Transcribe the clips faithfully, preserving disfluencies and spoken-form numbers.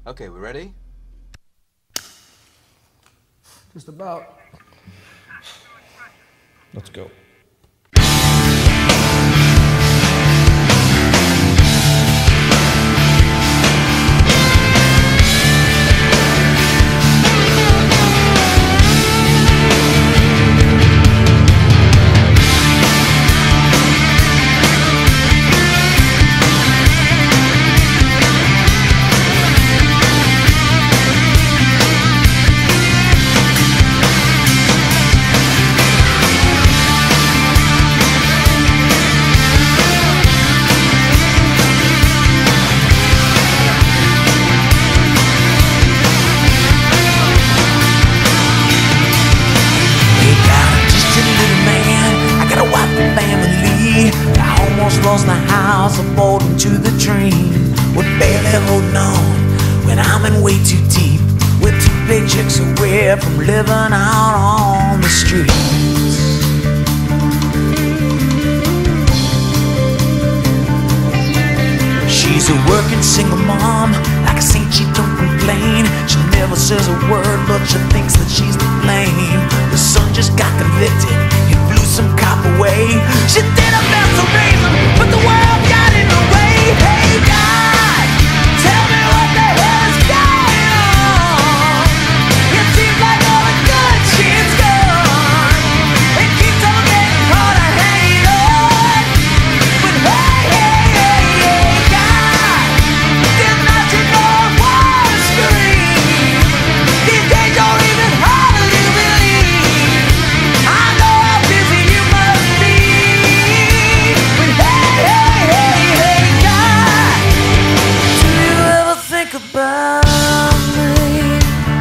Okay, we ready? Just about. Let's go. Lost the house, I bought into the dream. We're barely holding on when I'm in way too deep. We're two paychecks away from living out on the streets. She's a working single mom, like a saint she don't complain. She never says a word, but she thinks that she's to blame. The son just got convicted, he blew some cop away. She did her best to raise him, but the world got in the way. Hey God, tell me what the hell is going on. It seems like all the good shit's gone. It keeps on getting harder hanging on. But hey, hey, hey, hey, God, did not you know I wanna scream? These days don't even hardly believe. I know how busy you must be. But hey, hey, hey, hey, God, do you ever think about me?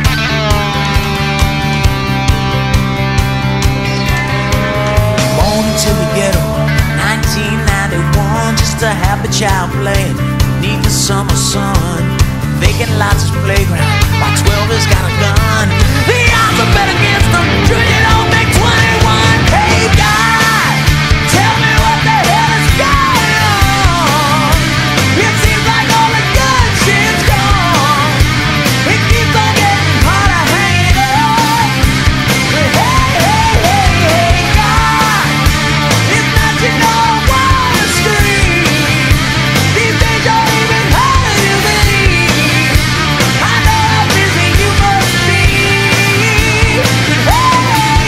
Born into the ghetto, nineteen ninety-one, just a happy child playing beneath the summer sun. Vacant lots of playground, by twelve has got a gun. The odds are bet against them, Junior don't make twenty-one. Hey God, tell me what the hell is going on. It seems like all the good shit's gone. It keeps on getting harder hanging on. But hey, hey, hey, hey, God, it's not you know I wanna scream. These days don't even hardly to believe. I know how busy you must be. But hey, hey,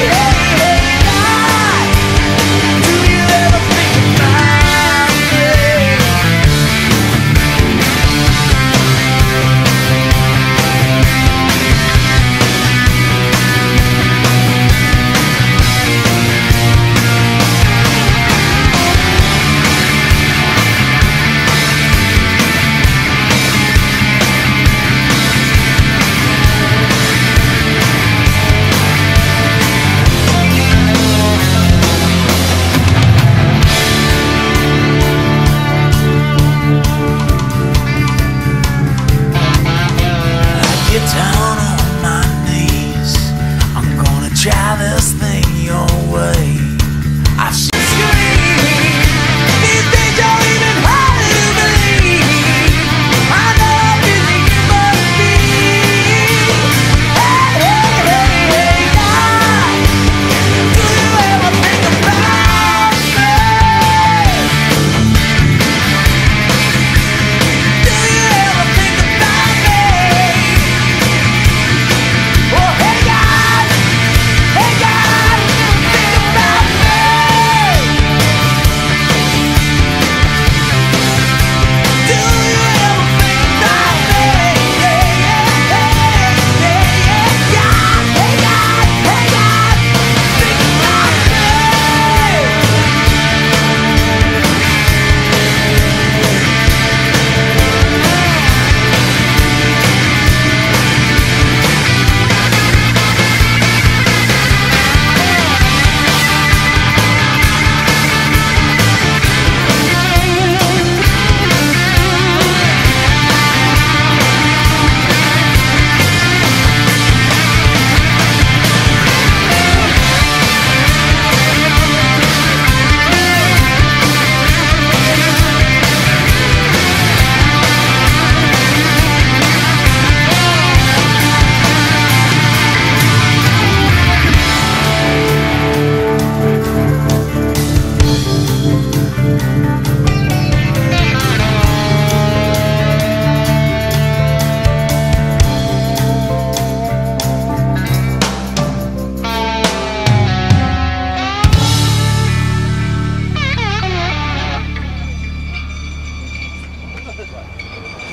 What?